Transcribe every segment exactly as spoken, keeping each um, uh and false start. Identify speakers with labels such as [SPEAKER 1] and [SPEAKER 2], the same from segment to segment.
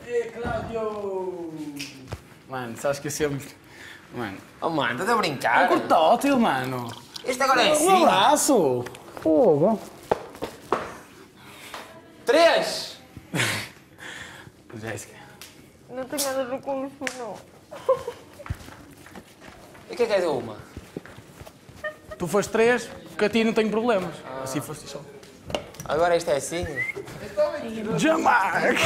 [SPEAKER 1] Ei, Cláudio! Mano, só esqueceu-me. Mano.
[SPEAKER 2] Oh, mano, estás a brincar?
[SPEAKER 1] É cortótil, mano.
[SPEAKER 2] Este agora é assim.
[SPEAKER 1] Um abraço! Fogo!
[SPEAKER 2] Três!
[SPEAKER 1] Jéssica.
[SPEAKER 3] Não tem nada a ver com isso, não.
[SPEAKER 2] E o que é que é de uma?
[SPEAKER 1] Tu foste três, porque a ti não tenho problemas. Ah. Assim foste só.
[SPEAKER 2] Agora isto é assim?
[SPEAKER 1] Jamar!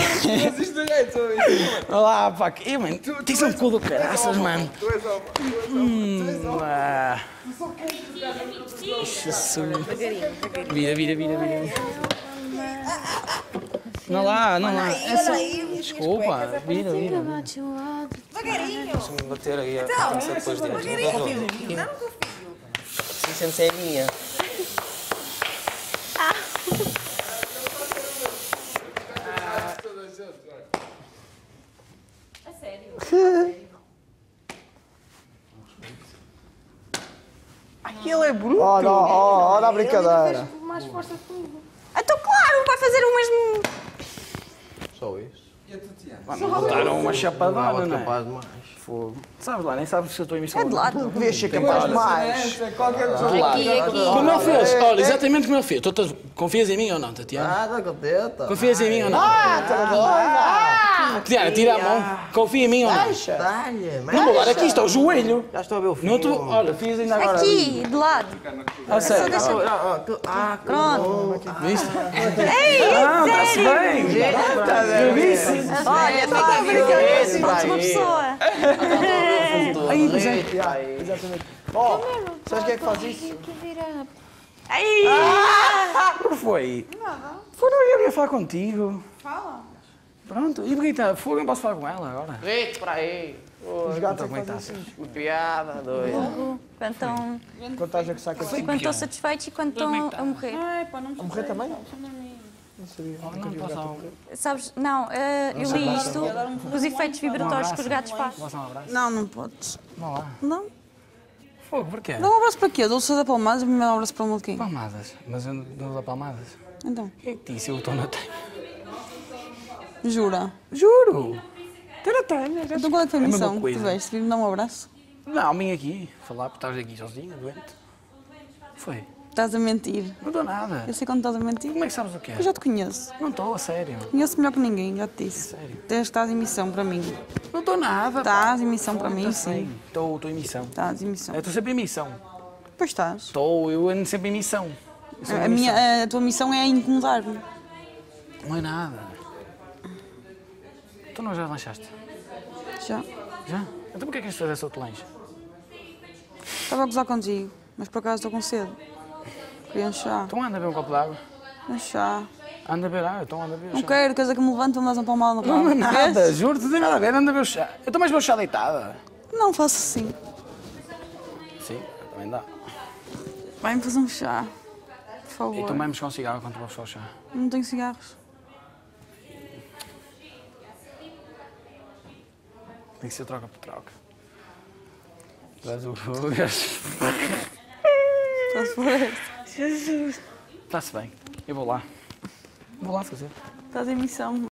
[SPEAKER 1] Olá, pá. Ih, mano, tem sempre cu do caraças, mano.
[SPEAKER 4] Tu és homem.
[SPEAKER 1] Hum, ah. Jesus. Vira, vira, vira, vira. Não lá, não lá. Essa... Desculpa, vira, vira.
[SPEAKER 3] Devagarinho.
[SPEAKER 2] Deixa-me bater aí a
[SPEAKER 3] Então,
[SPEAKER 2] cabeça depois de
[SPEAKER 3] devagarinho. Não, não confio.
[SPEAKER 2] Sim, sempre é minha.
[SPEAKER 3] A sério?
[SPEAKER 4] Aquilo é bruto.
[SPEAKER 5] Olha, olha a brincadeira.
[SPEAKER 3] Mais força comigo. Então, claro, vai fazer o mesmo.
[SPEAKER 5] Só isso.
[SPEAKER 1] Mano, botaram uma chapadona, não é?
[SPEAKER 5] Capaz demais.
[SPEAKER 1] Fogo. Sabes lá, nem sabes se a tua emissão...
[SPEAKER 3] É de lado.
[SPEAKER 5] Devias ser capaz demais.
[SPEAKER 4] Qualquer pessoa.
[SPEAKER 3] Aqui, aqui.
[SPEAKER 1] Como ele fez? Olha, exatamente como ele fez. Tu tu confias em mim ou não, Tatiana?
[SPEAKER 5] Nada, contenta.
[SPEAKER 1] Confias em mim ou não?
[SPEAKER 5] Ah, tá doida.
[SPEAKER 1] Tatiana, tira a mão. Confia em mim ou não?
[SPEAKER 5] Deixa. Dá-lhe.
[SPEAKER 1] Não vou dar aqui, está o joelho.
[SPEAKER 5] Já estou a ver o filme.
[SPEAKER 1] Não tu... Olha, fiz ainda agora.
[SPEAKER 3] Aqui, de lado.
[SPEAKER 1] Ah, sério?
[SPEAKER 3] deixa-
[SPEAKER 5] Ah,
[SPEAKER 3] Pronto.
[SPEAKER 1] Viste?
[SPEAKER 3] Ei,
[SPEAKER 1] Ah, está-se bem. Eu disse.
[SPEAKER 3] olha, fica a brincar assim, pode uma pessoa.
[SPEAKER 1] Aí, mas é.
[SPEAKER 5] Exatamente. Ó, sabes quem é que faz isso?
[SPEAKER 3] Ai!
[SPEAKER 1] O que foi? Nada. Foi, não, eu ia falar contigo.
[SPEAKER 6] Fala.
[SPEAKER 1] Pronto. E Brita, fogo, não posso falar com ela agora.
[SPEAKER 5] Rito, para aí. Os gatos é que fazem assim. Que piada, doido.
[SPEAKER 3] Quando estão
[SPEAKER 5] Quando estás a que saca assim.
[SPEAKER 3] quando estão satisfeitos e quando estão a morrer.
[SPEAKER 6] Ai, pá, não me
[SPEAKER 5] A morrer também?
[SPEAKER 1] Não posso
[SPEAKER 3] Sabes, não, eh, eu li isto, os efeitos vibratórios que os gatos fazem.
[SPEAKER 1] dar um abraço?
[SPEAKER 6] Não, não podes.
[SPEAKER 1] Vá lá.
[SPEAKER 6] Não.
[SPEAKER 1] Fogo, porquê?
[SPEAKER 6] Dá um abraço para quê? Dou-lhe da palmadas e primeiro um abraço para o maluquinho.
[SPEAKER 1] Palmadas. Mas eu não dou palmadas.
[SPEAKER 6] Então,
[SPEAKER 1] Quem é que disse? Eu estou na tenho.
[SPEAKER 6] jura.
[SPEAKER 1] Juro. Tu não tenho.
[SPEAKER 6] Então qual é que foi a
[SPEAKER 1] É a mesma
[SPEAKER 6] missão que
[SPEAKER 1] coisa.
[SPEAKER 6] tiveste? Vir-me dar um abraço?
[SPEAKER 1] Não, vim aqui. Falar porque estavas aqui sozinha, doente. Foi.
[SPEAKER 6] Estás a mentir.
[SPEAKER 1] Não dou nada.
[SPEAKER 6] Eu sei quando estás a mentir.
[SPEAKER 1] Como é que sabes o que é?
[SPEAKER 6] Eu já te conheço.
[SPEAKER 1] Não estou, a sério.
[SPEAKER 6] Conheço melhor que ninguém, já te disse.
[SPEAKER 1] Sério?
[SPEAKER 6] Tens estás em missão para mim.
[SPEAKER 1] Não estou nada.
[SPEAKER 6] Estás em missão para mim, sim.
[SPEAKER 1] Estou estou em missão.
[SPEAKER 6] Estás em missão.
[SPEAKER 1] Eu estou sempre em missão.
[SPEAKER 6] Pois estás.
[SPEAKER 1] Estou, eu ando sempre em missão. Eu sou
[SPEAKER 6] A,
[SPEAKER 1] em missão.
[SPEAKER 6] minha, a tua missão é incomodar-me.
[SPEAKER 1] Não é nada. Tu não já lanchaste?
[SPEAKER 6] Já.
[SPEAKER 1] Já? Então porquê é que queres fazer esse outro lanche?
[SPEAKER 6] Estava a gozar contigo, mas por acaso estou com sede. Queria um chá.
[SPEAKER 1] Então anda a beber um copo de água.
[SPEAKER 6] Um chá.
[SPEAKER 1] Anda a beber água, então anda a beber
[SPEAKER 6] Não
[SPEAKER 1] chá.
[SPEAKER 6] quero, queres é que me levante e me dás um palmado no rabo.
[SPEAKER 1] Não é nada,
[SPEAKER 6] Queres?
[SPEAKER 1] juro, não tem nada a ver, anda a beber o chá. Eu também beber o chá deitada.
[SPEAKER 6] Não faço assim.
[SPEAKER 1] Sim, também dá.
[SPEAKER 6] Vai-me fazer um chá. Por favor.
[SPEAKER 1] E também me com cigarro quando tu vais buscar o chá.
[SPEAKER 6] Não tenho cigarros.
[SPEAKER 1] Tem que ser troca por troca. Dás o fogas.
[SPEAKER 6] Estás por essa.
[SPEAKER 1] Jesus. Está-se bem, eu vou lá. Vou lá fazer.
[SPEAKER 6] Estás em missão.